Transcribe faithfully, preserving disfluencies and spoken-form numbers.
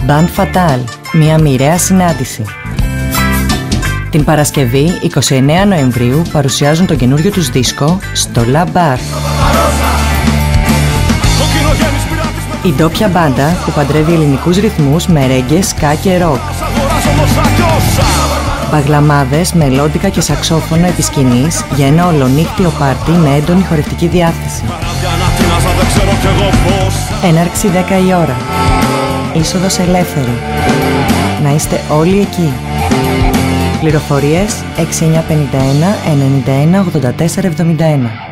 Band Fatal, μια μοιραία συνάντηση. Την Παρασκευή, εικοστή ενάτη Νοεμβρίου, παρουσιάζουν το καινούριο τους δίσκο στο La Bar. Η ντόπια μπάντα που παντρεύει ελληνικούς ρυθμούς με ρέγγε, ska και ροκ. Μπαγλαμάδες, μελόντικα και σαξόφωνο επί σκηνής για ένα ολονύχτιο πάρτι με έντονη χορευτική διάθεση. Έναρξη δέκα η ώρα. Είσοδος ελεύθερη. Να είστε όλοι εκεί. Πληροφορίες έξι εννιά πέντε ένα ενενήντα ένα ογδόντα τέσσερα εβδομήντα ένα.